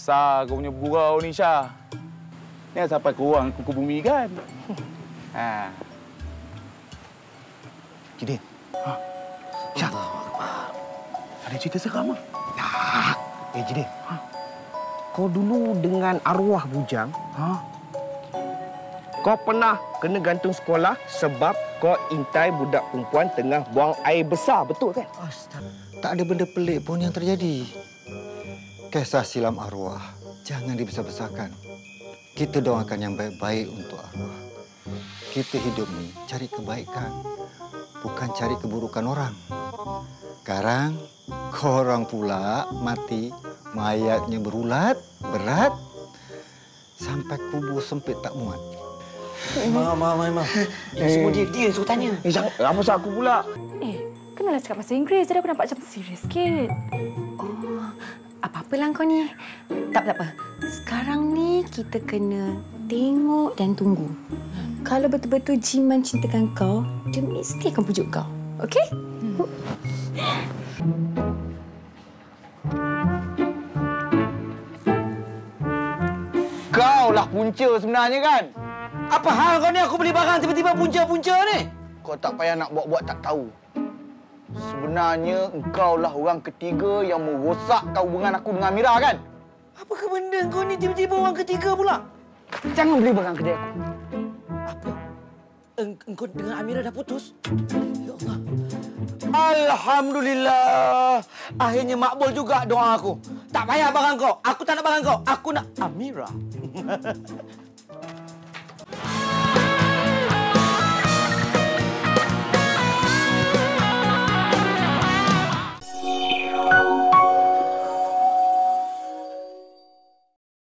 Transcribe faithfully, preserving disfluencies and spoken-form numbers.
Besar kau punya gurau ni, Syah. Ni sampai korang kuku bumi kan? Ha. Jidin. Ha. Syah. Ada cerita seram ke? Ah. Eh, Jidin. Ha. Kau dulu dengan arwah bujang, Ha? kau pernah kena gantung sekolah sebab kau intai budak perempuan tengah buang air besar, betul kan? Astaga. Tak ada benda pelik pun yang terjadi. Kisah silam arwah jangan dibesar-besarkan. Kita doakan yang baik-baik untuk arwah. Kita hidup ni cari kebaikan, bukan cari keburukan orang. Sekarang, korang pula mati, mayatnya berulat, berat, sampai kubur sempit tak muat. Mak, mak, mak, mak. Semua dia, dia yang suruh tanya. Eh, jangan. Apa pasal aku pula? Eh, kenalah cakap bahasa Inggeris. Jadi aku nampak macam serius sikit. Oh, apa-apalah kau ni. Tak apa, tak apa. Sekarang ni kita kena tengok dan tunggu. Kalau betul-betul Jiman cintakan kau, dia mesti akan pujuk kau. Okey? Hmm. Kau lah punca sebenarnya kan? Apa hal kau ni? Aku beli barang tiba-tiba punca-punca ni. Kau tak payah nak buat-buat tak tahu. Sebenarnya engkau lah orang ketiga yang merosakkan hubungan aku dengan Amira kan? Apakah benda kau ni tiba-tiba orang ketiga pula? Jangan beli barang kedai aku. Apa? Eng engkau dengan Amira dah putus? Ya Allah. Alhamdulillah. Akhirnya makbul juga doa aku. Tak payah barang kau. Aku tak nak barang kau. Aku nak Amira.